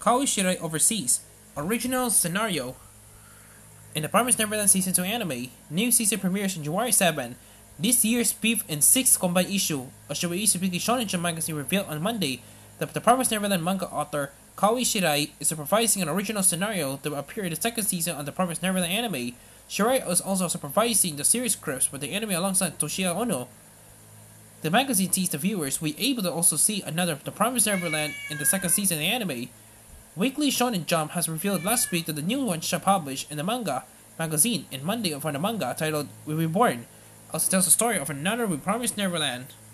Kawi Shirai Overseas, Original Scenario. In the Promised Neverland Season 2 anime, new season premieres on January 7. This year's 5th and 6th combined issue of Shueisha Weekly Shonen Jump magazine revealed on Monday that the Promised Neverland manga author Kawi Shirai is supervising an original scenario that will appear in the second season of the Promised Neverland anime. Shirai is also supervising the series scripts for the anime alongside Toshiya Ono. The magazine teased the viewers will be able to also see another The Promised Neverland in the second season of the anime. Weekly Shonen Jump has revealed last week that the new one shall publish in the manga magazine in Monday for the manga titled We Reborn. Also tells the story of another We Promised Neverland.